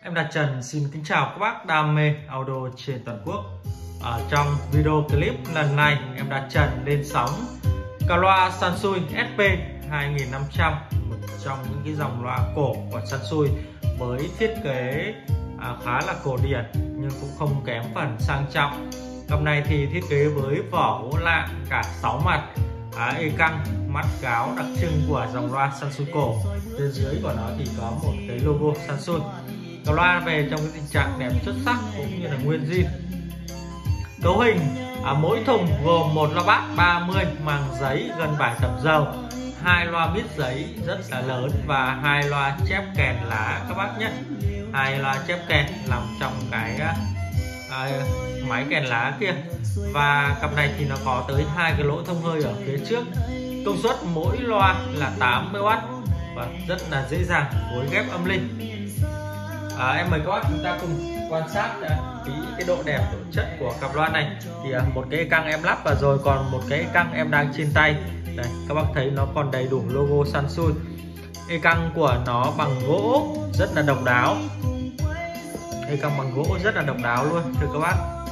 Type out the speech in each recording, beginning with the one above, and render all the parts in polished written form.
Em là Trần, xin kính chào các bác đam mê audio trên toàn quốc. Trong video clip lần này, em là Trần lên sóng cặp loa Sansui SP 2500, một trong những cái dòng loa cổ của Sansui với thiết kế khá là cổ điển nhưng cũng không kém phần sang trọng. Cặp này thì thiết kế với vỏ gỗ lạng cả 6 mặt, e căng, mắt cáo đặc trưng của dòng loa Sansui cổ. Bên dưới của nó thì có một cái logo Sansui. Cặp loa về trong cái tình trạng đẹp xuất sắc cũng như là nguyên zin. Cấu hình mỗi thùng gồm một loa bass 30 màng giấy gần 7 tẩm dầu, 2 loa mít giấy rất là lớn và 2 loa chép kèn lá các bác nhé. 2 loa chép kèn nằm trong cái máy kèn lá kia. Và cặp này thì nó có tới 2 cái lỗ thông hơi ở phía trước. Công suất mỗi loa là 80W và rất là dễ dàng phối ghép âm ly. Em mời các bác chúng ta cùng quan sát cái độ đẹp độ chất của cặp loa này. Thì một cái căng em lắp vào rồi, còn một cái căng em đang trên tay. Đây, các bác thấy nó còn đầy đủ logo Sansui. E căng của nó bằng gỗ rất là độc đáo. E căng bằng gỗ rất là độc đáo luôn thưa các bác.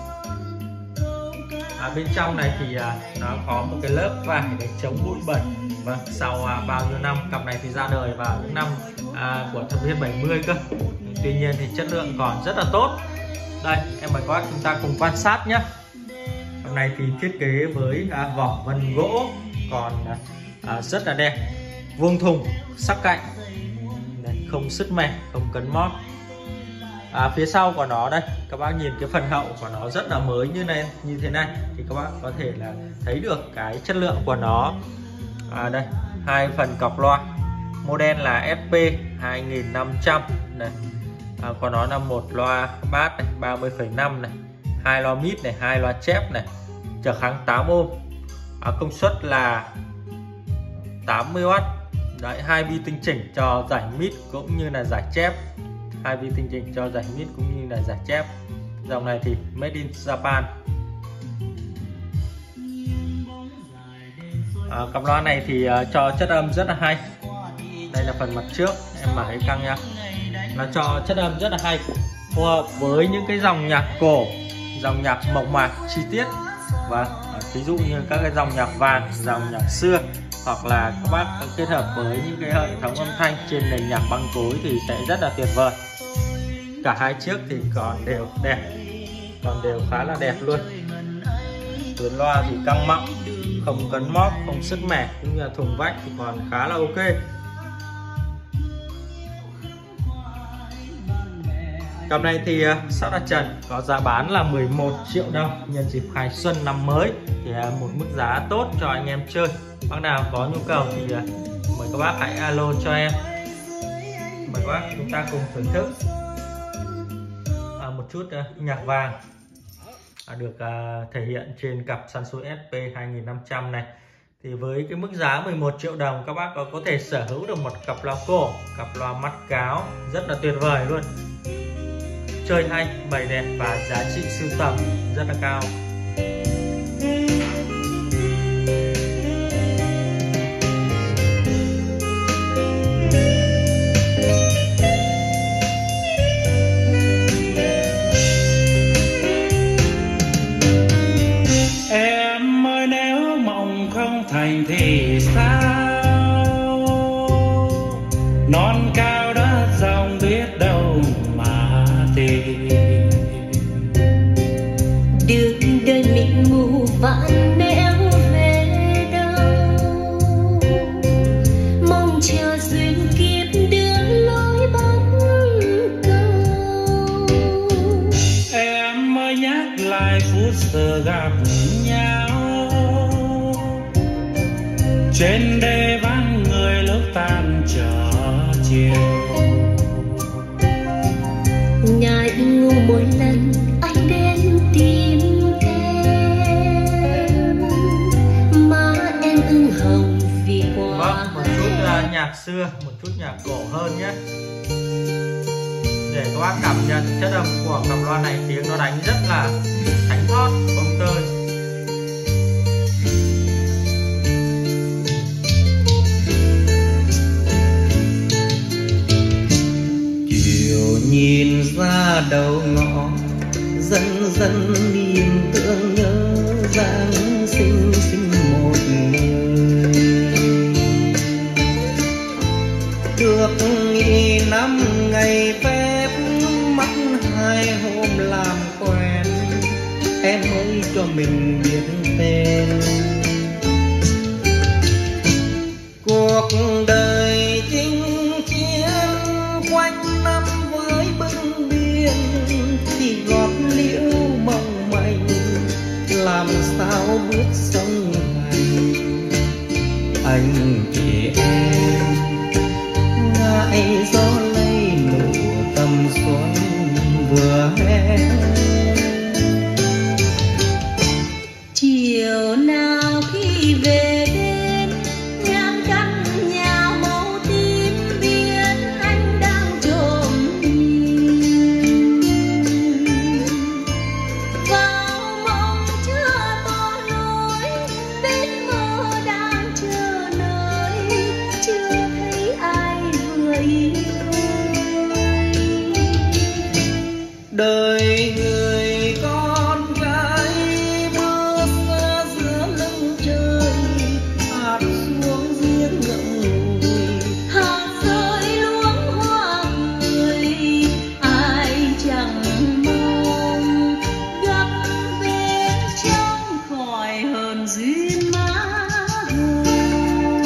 Bên trong này thì nó có một cái lớp vải để chống bụi bẩn. Vâng, sau bao nhiêu năm, cặp này thì ra đời vào những năm của thập niên 70 cơ. Tuy nhiên thì chất lượng còn rất là tốt. Đây, em mời các bác chúng ta cùng quan sát nhé. Cặp này thì thiết kế với vỏ vân gỗ còn rất là đẹp. Vuông thùng, sắc cạnh, không sứt mẻ, không cấn mót. Phía sau của nó đây, các bác nhìn cái phần hậu của nó rất là mới như thế này thì các bác có thể là thấy được cái chất lượng của nó. Đây, hai phần cọc loa, model là SP 2500 này. Còn nó là một loa bass này 30,5 này, 2 loa mid này, 2 loa chép này, trở kháng 8 ohm. Công suất là 80W. Đấy, 2 bi tinh chỉnh cho giải mid cũng như là giải chép. 2 bi tinh chỉnh cho giải mid cũng như là giải chép. Dòng này thì made in Japan. Cặp loa này thì cho chất âm rất là hay. Đây là phần mặt trước, em mở cái căng nha. Nó cho chất âm rất là hay, phù hợp với những cái dòng nhạc cổ, dòng nhạc mộc mạc chi tiết. Và ví dụ như các cái dòng nhạc vàng, dòng nhạc xưa, hoặc là các bác kết hợp với những cái hệ thống âm thanh trên nền nhạc băng cối thì sẽ rất là tuyệt vời. Cả hai chiếc thì còn đều đẹp, còn đều khá là đẹp luôn. Tuyến loa thì căng mọng, không cấn móp, không sứt mẻ, cũng như là thùng vách thì còn khá là ok. Cặp này thì shop là Trần có giá bán là 11 triệu đồng nhân dịp khai xuân năm mới, thì một mức giá tốt cho anh em chơi. Bác nào có nhu cầu thì mời các bác hãy alo cho em. Mời các bác chúng ta cùng thưởng thức một chút nhạc vàng được thể hiện trên cặp Sansui SP 2500 này. Thì với cái mức giá 11 triệu đồng, các bác có thể sở hữu được một cặp loa cổ, cặp loa mắt cáo rất là tuyệt vời luôn. Chơi hay, bày đẹp và giá trị sưu tầm rất là cao. Em ơi, nếu mộng không thành thì sao? Non cao đất rộng biết đâu mà tìm. Đường đời mình mù vạn nẻo về đâu, mong chờ duyên kiếp đưa lối bóng cầu. Em ơi, nhắc lại phút giờ gặp nhau trên đê vắng người lúc tan trở chiều. Ngại ngủ mỗi lần anh đến tìm em, má em ửng hồng vì quá. Vâng, một chút nhạc xưa, một chút nhạc cổ hơn nhé, để các bác cảm nhận chất âm của cặp loa này. Tiếng nó đánh rất là thánh thót, bông tơi. Chiều nhìn ra đầu ngõ dần dần niềm thương nhớ Giáng sinh một người. Được nghỉ 5 ngày phép mắc 2 hôm làm quen, em mới cho mình biết tên. Cuộc đời chinh chiến quanh năm với bưng biên thì gót liễu mong manh, làm sao bước sông hành. Anh thì em ngại gió lây nụ tầm xuân vừa hè. Chiều nào khi về đến ngang căn nhà màu tím biên, anh đang trộm nhìn vào mong chưa to lối, biết mơ đang chờ nơi, chưa thấy ai vừa yêu. Đời người con gái mưa xa giữa lưng trời, hạt xuống giếng ngậm ngùi, Hạt rơi luống hoa cười, ai chẳng mong gặp bên trong khỏi hờn duyên má hồng.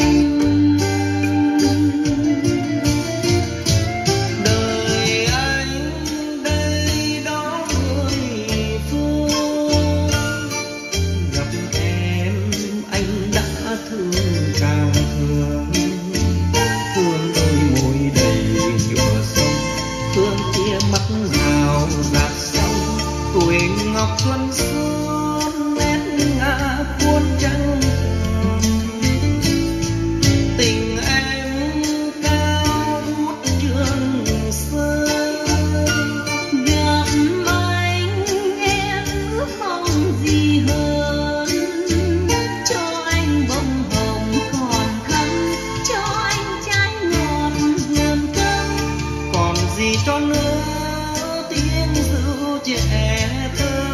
đời anh đây đó người phương. Gặp em anh đã thương càng thương, thương đôi môi đầy nhựa sông, thương chia mắt rào rạt sông, tuổi ngọc xuân xuân nét ngã cuốn trăng rừng. Tình em cao vút trường sơn, Gặp anh em ước mong gì hơn, cho anh bông hồng còn thắm, cho anh trái ngọt vườn cấm. còn gì cho nữa tiếng ru trẻ thơ.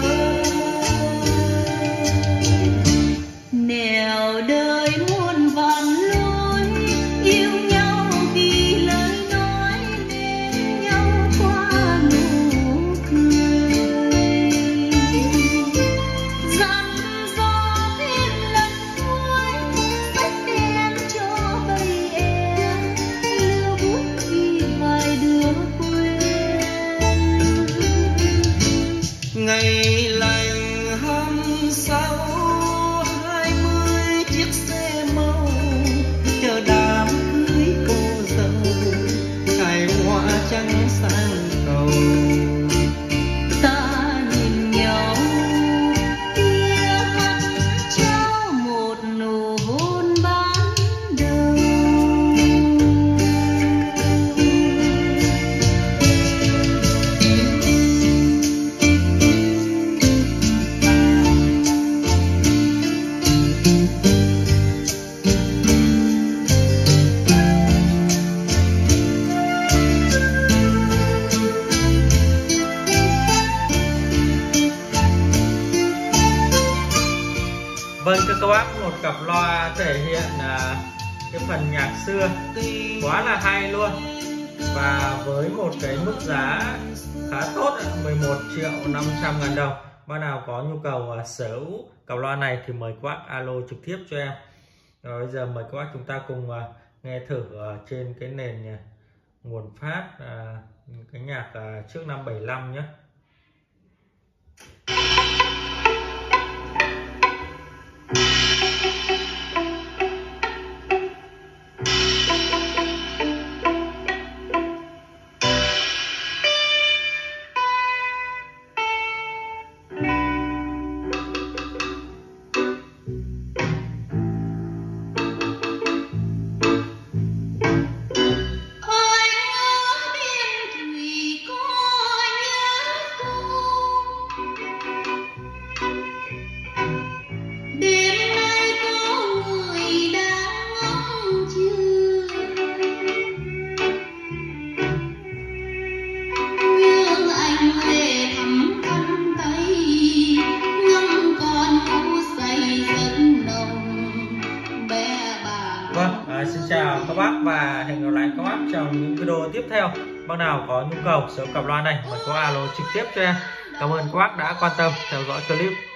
Nẻo đời muôn vàn lối, yêu nhau vì lời nói nên nhau qua nụ cười. Dặn dò thêm lần cuối, sách đem cho bầy em, lưu bút vì vài đứa quên. Ngày lành 26 20 chiếc xe màu chờ đám cưới cô dâu, cài hoa trắng sang cầu. Ta nhìn nhau tia mắt trao một nụ hôn ban đầu. Vâng thưa các bác, một cặp loa thể hiện cái phần nhạc xưa quá là hay luôn, và với một cái mức giá khá tốt, 11.500.000 đồng. Bác nào có nhu cầu sở hữu cặp loa này thì mời các bác alo trực tiếp cho em. Rồi bây giờ mời các bác chúng ta cùng nghe thử trên cái nền nguồn phát cái nhạc trước năm 75 nhé. Ôi nhớ biên thủy có nhớ cô, đêm nay có Xin chào các bác và hẹn gặp lại các bác trong những video tiếp theo. Bác nào có nhu cầu sở hữu cặp loa này mời có alo trực tiếp cho em. Cảm ơn các bác đã quan tâm theo dõi clip.